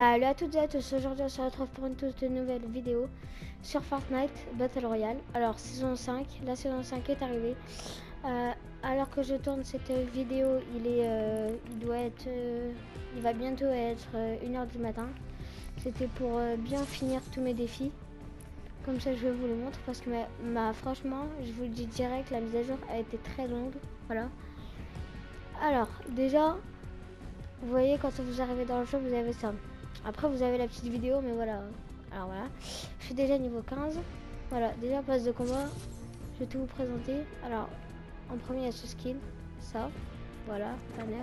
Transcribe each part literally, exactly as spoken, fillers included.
Salut à toutes et à tous, aujourd'hui on se retrouve pour une toute nouvelle vidéo sur Fortnite Battle Royale. Alors saison cinq, la saison cinq est arrivée. Euh, alors que je tourne cette vidéo, il est, euh, il doit être, euh, il va bientôt être euh, une heure du matin. C'était pour euh, bien finir tous mes défis. Comme ça je vous le montre parce que ma, ma, franchement, je vous le dis direct, la mise à jour a été très longue. Voilà. Alors déjà, vous voyez quand vous arrivez dans le jeu, vous avez ça. Après vous avez la petite vidéo, mais voilà. Alors voilà, je suis déjà niveau quinze. Voilà, déjà passe de combat. Je vais tout vous présenter. Alors, en premier il y a ce skin, ça, voilà, banner.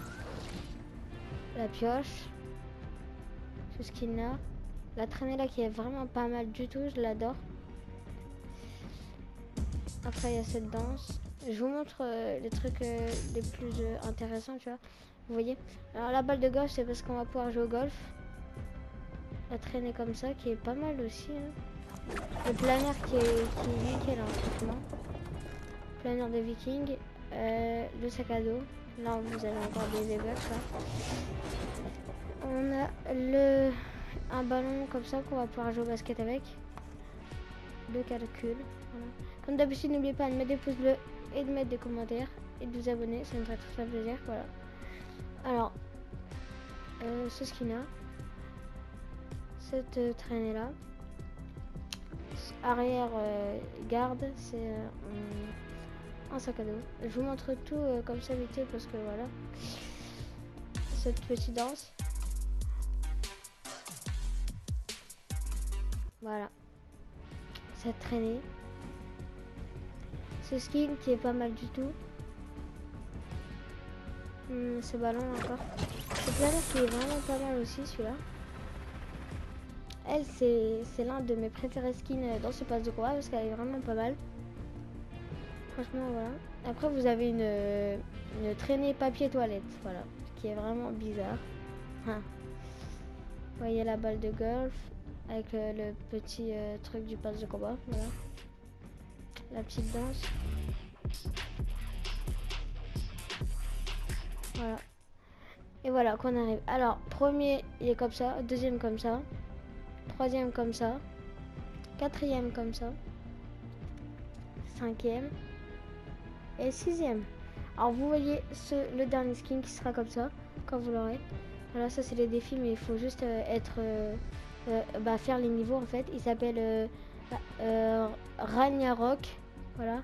La pioche, ce skin là. La traînée là qui est vraiment pas mal du tout, je l'adore. Après il y a cette danse. Je vous montre euh, les trucs euh, les plus euh, intéressants, tu vois. Vous voyez. Alors la balle de golf, c'est parce qu'on va pouvoir jouer au golf. La traînée comme ça qui est pas mal aussi, hein. Le planeur qui est, qui est nickel, hein, franchement. Planeur de viking, euh, le sac à dos. Là vous avez encore des bugs là. On a le un ballon comme ça qu'on va pouvoir jouer au basket avec. Le calcul. Voilà. Comme d'habitude, n'oubliez pas de mettre des pouces bleus et de mettre des commentaires et de vous abonner, ça me ferait très plaisir. Voilà. Alors, euh, ce skin là, cette euh, traînée là. Arrière euh, garde, c'est euh, un, un sac à dos. Je vous montre tout euh, comme ça vite parce que voilà. Cette petite danse. Voilà. Cette traînée. Ce skin qui est pas mal du tout. Hum, ce ballon encore. Ce planeur qui est vraiment pas mal aussi celui-là. Elle, c'est l'un de mes préférés skins dans ce pass de combat parce qu'elle est vraiment pas mal. Franchement, voilà. Après, vous avez une, une traînée papier toilette, voilà, qui est vraiment bizarre. Hein. Vous voyez la balle de golf avec le, le petit euh, truc du pass de combat, voilà. La petite danse. Voilà. Et voilà qu'on arrive. Alors, premier, il est comme ça. Deuxième, comme ça. Troisième, comme ça. Quatrième, comme ça. Cinquième. Et sixième. Alors vous voyez ce, le dernier skin qui sera comme ça quand vous l'aurez. Voilà, ça c'est les défis, mais il faut juste euh, être euh, euh, bah, faire les niveaux en fait. Il s'appelle euh, euh, Ragnarok. Voilà.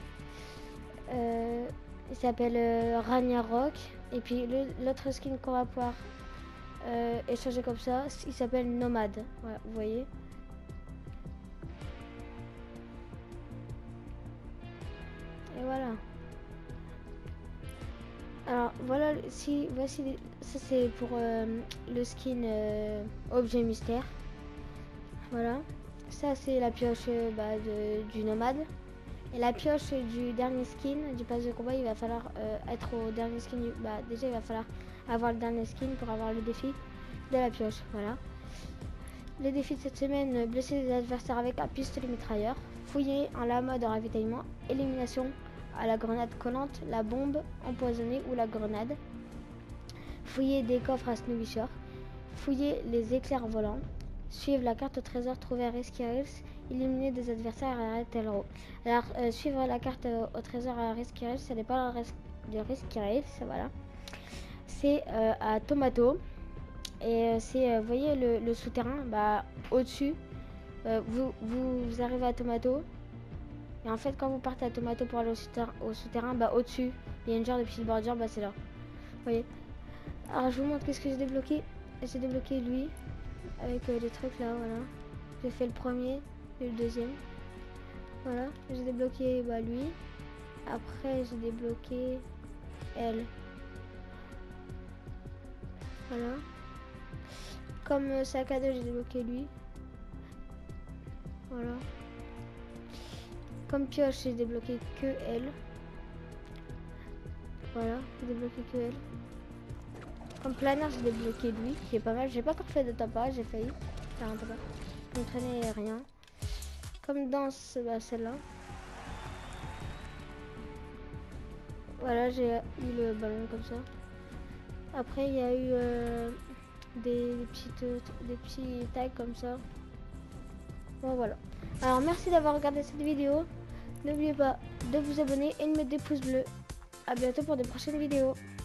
Euh, il s'appelle euh, Ragnarok. Et puis l'autre skin qu'on va pouvoir euh, échanger comme ça, il s'appelle Nomade. Voilà, vous voyez. Et voilà. Alors voilà, si voici, ça c'est pour euh, le skin euh, objet mystère. Voilà, ça c'est la pioche euh, bah, de, du nomade. Et la pioche du dernier skin du pass de combat, il va falloir euh, être au dernier skin. Du, bah déjà il va falloir avoir le dernier skin pour avoir le défi de la pioche. Voilà. Les défis de cette semaine: blesser des adversaires avec un pistolet mitrailleur, fouiller un lama de ravitaillement, élimination à la grenade collante, la bombe empoisonnée ou la grenade, fouiller des coffres à Snowy Shore, fouiller les éclairs volants, suivre la carte au trésor trouvée à Risky Hills, éliminer des adversaires à Red Tail. Alors euh, suivre la carte euh, au trésor à Risky Hills, ce n'est pas de Risky Hills, voilà. C'est euh, à Tomato. Et euh, c'est, vous euh, voyez le, le souterrain, bah au-dessus, euh, vous, vous, vous arrivez à Tomato. Et en fait, quand vous partez à Tomato pour aller au souterrain, au souterrain bah au-dessus, il y a une genre de petite bordure, bah c'est là. Vous voyez. Alors je vous montre qu'est-ce que j'ai débloqué. J'ai débloqué lui, avec euh, les trucs là, voilà. J'ai fait le premier et le deuxième. Voilà, j'ai débloqué bah lui. Après j'ai débloqué elle. Voilà. Comme euh, sac à dos, j'ai débloqué lui. Voilà. Comme pioche, j'ai débloqué que elle. Voilà, j'ai débloqué que elle. Comme planeur, j'ai débloqué lui, qui est pas mal. J'ai pas encore fait de tapage, j'ai failli faire un tapage. Comme traîner rien. Comme danse, bah celle-là. Voilà, j'ai eu le ballon comme ça. Après, il y a eu euh, des, des petites euh, des petits tags comme ça. Bon voilà. Alors merci d'avoir regardé cette vidéo. N'oubliez pas de vous abonner et de mettre des pouces bleus. À bientôt pour de prochaines vidéos.